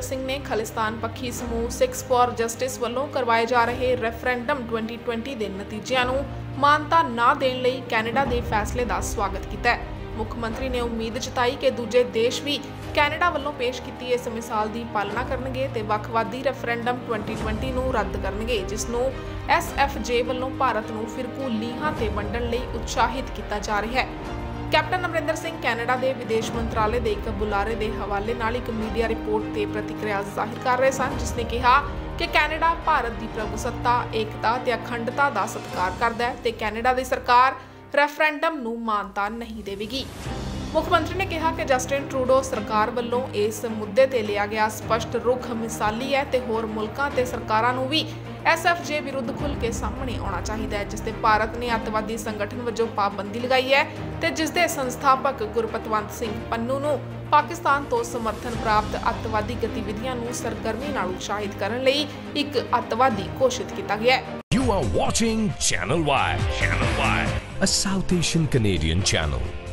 सिंह ने खालिस्तान पक्षी समूह सिक्स फॉर जस्टिस ਵੱਲੋਂ ਕਰਵਾਏ ਜਾ ਰਹੇ ਰੈਫਰੈਂਡਮ 2020 ਦੇ ਨਤੀਜਿਆਂ ਨੂੰ ਮਾਨਤਾ ਨਾ ਦੇਣ ਲਈ ਕੈਨੇਡਾ ਦੇ ਫੈਸਲੇ ਦਾ ਸਵਾਗਤ ਕੀਤਾ ਹੈ। ਮੁੱਖ ਮੰਤਰੀ ਨੇ ਉਮੀਦ ਜਤਾਈ ਕਿ ਦੂਜੇ ਦੇਸ਼ ਵੀ ਕੈਨੇਡਾ ਵੱਲੋਂ ਪੇਸ਼ ਕੀਤੀ ਇਸ ਮਿਸਾਲ ਦੀ ਪਾਲਣਾ ਕਰਨਗੇ ਤੇ ਵੱਖਵਾਦੀ ਰੈਫਰੈਂਡਮ 2020 ਨੂੰ ਰੱਦ ਕਰਨਗੇ, ਜਿਸ ਨੂੰ SFJ ਵੱਲੋਂ ਭਾਰਤ ਨੂੰ ਫਿਰਕੂ ਲੀਹਾਂ ਤੇ ਵੰਡਣ ਲਈ ਉਤਸ਼ਾਹਿਤ ਕੀਤਾ ਜਾ ਰਿਹਾ ਹੈ। कैप्टन अमरिंदर सिंह कैनेडा के विदेश मंत्रालय के एक बुलारे के हवाले नाल एक मीडिया रिपोर्ट से प्रतिक्रिया जाहिर कर रहे सन, जिसने कहा कि कैनेडा भारत की प्रभुसत्ता, एकता ते अखंडता का सत्कार करता है ते कैनेडा की सरकार रैफरेंडम नूं मानता नहीं देवेगी। मुख्यमंत्री ने कहा कि जस्टिन ट्रूडो सरकार वालों इस मुद्दे ते लिया गया स्पष्ट रुख मिसाली है ते होर मुल्कां ते सरकारां नूं भी SFJ विरुद्ध खुल के सामने आना चाहिए, जिसते भारत ने अतवादी संगठन वजों पाबंदी लगाई है ते जिसदे संस्थापक गुरपतवंत सिंह पन्नू नूं पाकिस्तान तो समर्थन प्राप्त अतवादी गतिविधियां नूं सरगर्मी नाल उत्साहित करन लई एक अतवादी घोषित किया गया है। You are watching Channel Y, a South Asian Canadian channel.